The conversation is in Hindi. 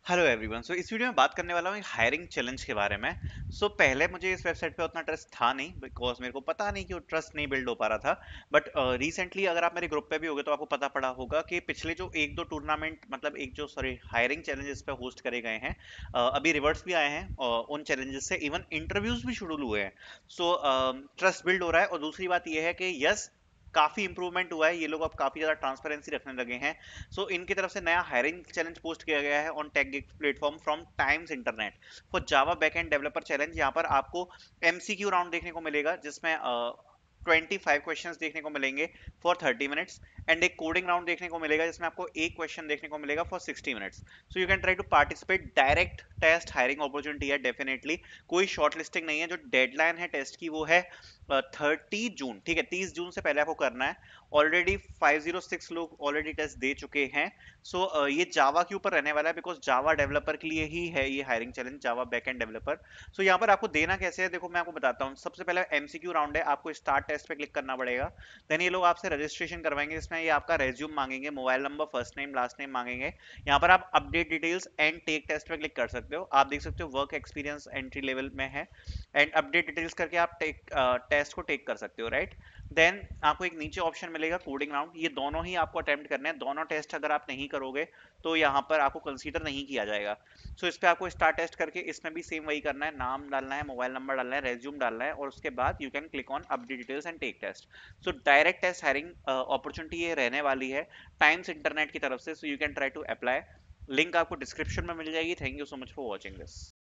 Hello everyone. सो इस वीडियो में बात करने वाला हूँ एक हायरिंग चैलेंज के बारे में। पहले मुझे इस वेबसाइट पे उतना ट्रस्ट था नहीं, बिकॉज मेरे को पता नहीं कि वो ट्रस्ट नहीं बिल्ड हो पा रहा था। बट रिसेंटली अगर आप मेरे ग्रुप पे भी होगे तो आपको पता पड़ा होगा कि पिछले जो एक दो टूर्नामेंट, मतलब एक जो सॉरी हायरिंग चैलेंजेस पे होस्ट करे गए हैं, अभी रिवर्ट्स भी आए हैं उन चैलेंजेस से, इवन इंटरव्यूज भी शुरू हुए हैं। ट्रस्ट बिल्ड हो रहा है। और दूसरी बात यह है कि यस, काफी इंप्रूवमेंट हुआ है, ये लोग अब काफी ज्यादा ट्रांसपेरेंसी रखने लगे हैं। इनकी तरफ से नया हायरिंग चैलेंज पोस्ट किया गया है on tech platform from Times Internet for Java backend developer challenge. यहाँ पर आपको एमसीक्यू राउंड देखने को मिलेगा, जिसमें 25 क्वेश्चंस देखने को मिलेंगे फॉर 30 मिनट्स, एंड एक कोडिंग राउंड देखने को मिलेगा जिसमें आपको एक क्वेश्चन देखने को मिलेगा for 60 minutes. So you can try to participate. Direct test hiring opportunity है डेफिनेटली, कोई शॉर्ट लिस्टिंग नहीं है। जो डेडलाइन है टेस्ट की वो है 30 जून, ठीक है, 30 जून से पहले आपको करना है। ऑलरेडी 506 लोग ऑलरेडी टेस्ट दे चुके हैं। ये जावा के ऊपर रहने वाला है, बिकॉज जावा डेवलपर के लिए ही है ये hiring challenge, Java backend developer. यहाँ पर आपको देना कैसे है, देखो मैं आपको बताता हूँ। सबसे पहले एमसीक्यू राउंड है, आपको स्टार्ट टेस्ट पे क्लिक करना पड़ेगा। देन ये लोग आपसे रजिस्ट्रेशन करवाएंगे, जिसमें ये आपका रेज्यूम मांगेंगे, mobile number, first name, last name मांगेंगे। यहाँ पर आप update details and take test पे क्लिक कर सकते हो। आप देख सकते हो वर्क एक्सपीरियंस एंट्री लेवल में है, एंड अपडेट डिटेल्स करके आप टेक टेस्ट को टेक कर सकते हो, राइट। देन आपको एक नीचे ऑप्शन मिलेगा कोडिंग राउंड। ये दोनों ही आपको अटेम्प्ट करने हैं। दोनों टेस्ट अगर आप नहीं करोगे तो यहाँ पर आपको कंसीडर नहीं किया जाएगा। इस पे आपको स्टार्ट टेस्ट करके इसमें भी सेम वही करना है, नाम डालना है, मोबाइल नंबर डालना है, रेज्यूम डालना है, और उसके बाद you can click on update details and take test. Direct test hiring opportunity ये रहने वाली है टाइम्स इंटरनेट की तरफ से। You can try to apply. Link आपको डिस्क्रिप्शन में मिल जाएगी। Thank you so much for watching this.